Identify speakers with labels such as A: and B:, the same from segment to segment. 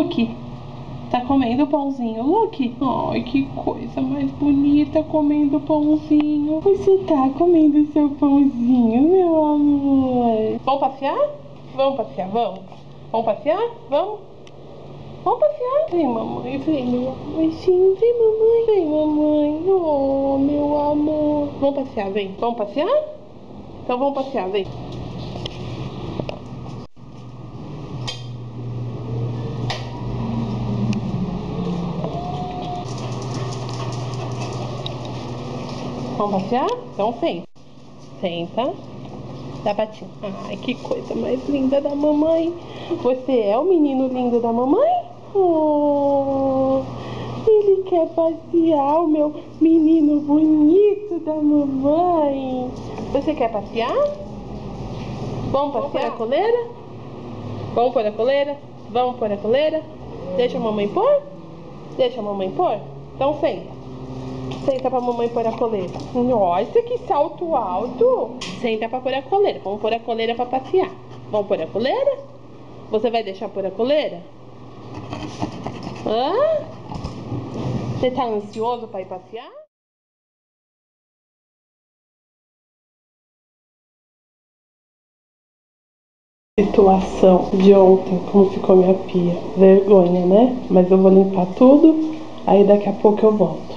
A: Luke, tá comendo pãozinho, Luke? Ai, que coisa mais bonita, comendo pãozinho. Você tá comendo seu pãozinho, meu amor? Vamos passear? Vamos passear, vamos. Vamos passear? Vamos? Vamos passear? Vem, mamãe, vem, meu amorzinho. Vem, mamãe, vem, mamãe. Oh, meu amor. Vamos passear, vem. Vamos passear? Então vamos passear, vem. Vamos passear? Então senta. Senta. Dá patinha. Ai, que coisa mais linda da mamãe. Você é o menino lindo da mamãe? Oh, ele quer passear, o meu menino bonito da mamãe. Você quer passear? Vamos passear a coleira? Vamos pôr a coleira? Vamos pôr a coleira? Deixa a mamãe pôr? Deixa a mamãe pôr? Então senta. Senta pra mamãe pôr a coleira. Nossa, que salto alto. Senta pra pôr a coleira. Vamos pôr a coleira pra passear. Vamos pôr a coleira? Você vai deixar pôr a coleira? Hã? Você tá ansioso pra ir passear? Situação de ontem, como ficou minha pia. Vergonha, né? Mas eu vou limpar tudo. Aí daqui a pouco eu volto.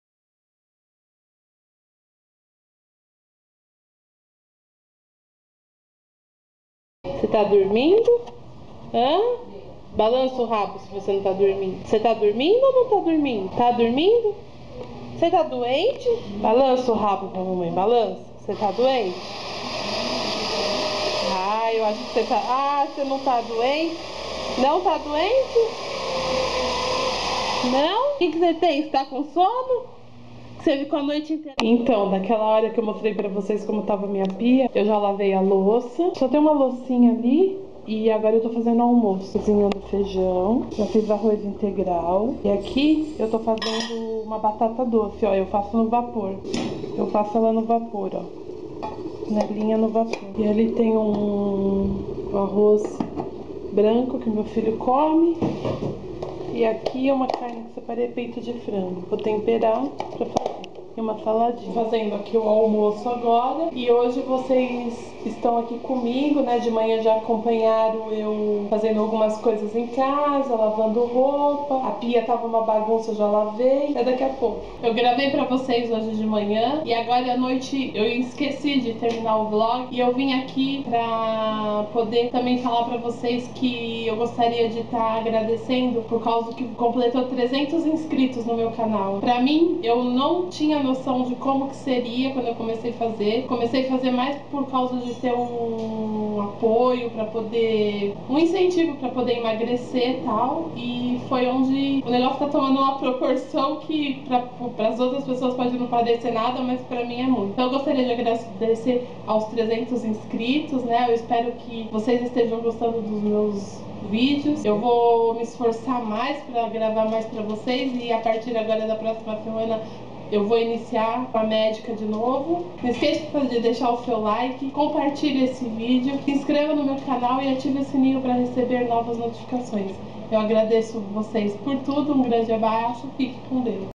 A: Você tá dormindo? Hã? Balança o rabo se você não tá dormindo. Você tá dormindo ou não tá dormindo? Tá dormindo? Você tá doente? Balança o rabo pra mamãe, balança. Você tá doente? Ah, eu acho que você tá... Ah, você não tá doente? Não tá doente? Não? O que você tem? Você tá com sono? Você ficou a noite inteira. Então, daquela hora que eu mostrei pra vocês como tava minha pia, eu já lavei a louça. Só tem uma loucinha ali. E agora eu tô fazendo almoço, cozinhando feijão. Já fiz arroz integral. E aqui eu tô fazendo uma batata doce, ó. Eu faço no vapor. Eu faço ela no vapor, ó. Panelinha no vapor. E ali tem um arroz branco que meu filho come. E aqui é uma carne que separei, peito de frango. Vou temperar pra fazer. E uma saladinha. Fazendo aqui o almoço agora. E hoje vocês estão aqui comigo, né? De manhã já acompanharam eu fazendo algumas coisas em casa, lavando roupa. A pia tava uma bagunça, eu já lavei. É daqui a pouco. Eu gravei pra vocês hoje de manhã. E agora à noite eu esqueci de terminar o vlog. E eu vim aqui pra poder também falar pra vocês que eu gostaria de estar agradecendo por causa que completou 300 inscritos no meu canal. Pra mim, eu não tinha noção de como que seria quando eu comecei a fazer. Comecei a fazer mais por causa de ter um apoio para poder, um incentivo para poder emagrecer e tal. E foi onde o negócio tá tomando uma proporção que para as outras pessoas pode não parecer nada, mas para mim é muito. Então eu gostaria de agradecer aos 300 inscritos, né? Eu espero que vocês estejam gostando dos meus vídeos. Eu vou me esforçar mais para gravar mais para vocês e a partir agora da próxima semana eu vou iniciar com a médica de novo. Não esqueça de deixar o seu like, compartilhe esse vídeo, se inscreva no meu canal e ative o sininho para receber novas notificações. Eu agradeço vocês por tudo, um grande abraço, fique com Deus.